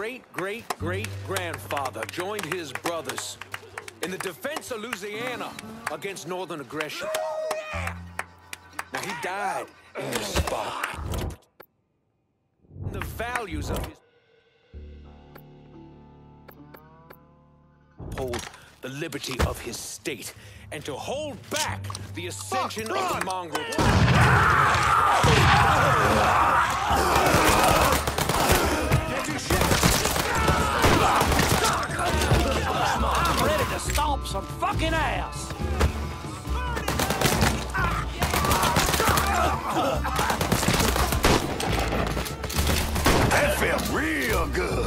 great-great-great-grandfather joined his brothers in the defense of Louisiana against Northern aggression. Now, he died in this spot. The values of his... uphold the liberty of his state and to hold back the ascension of the mongrel. I'm ready to stomp some fucking ass. That felt real good.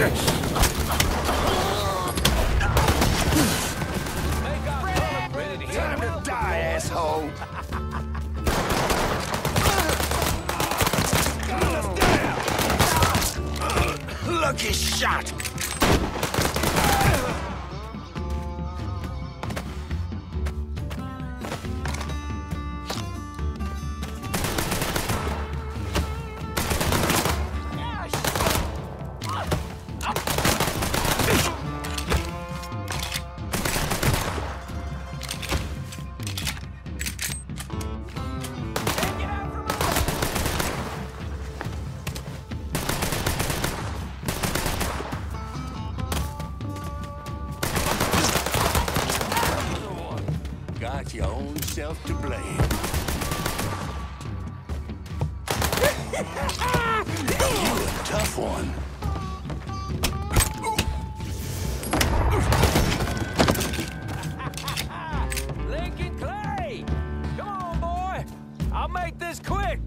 Time to die, asshole. Lucky shot. Got your own self to blame. You a tough one. Lincoln Clay! Come on, boy! I'll make this quick!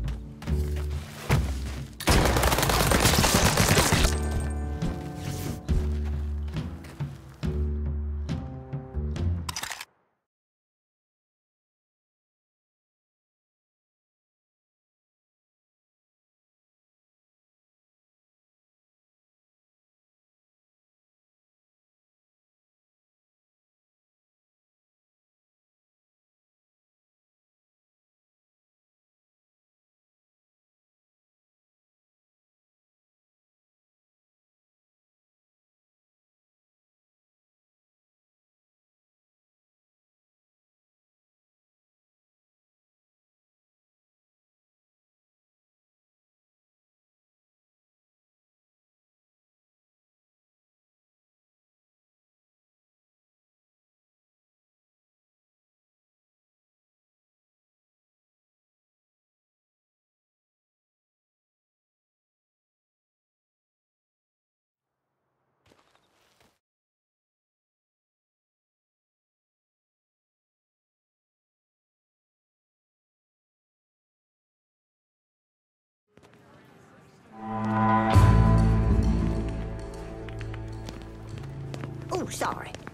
Oh, sorry.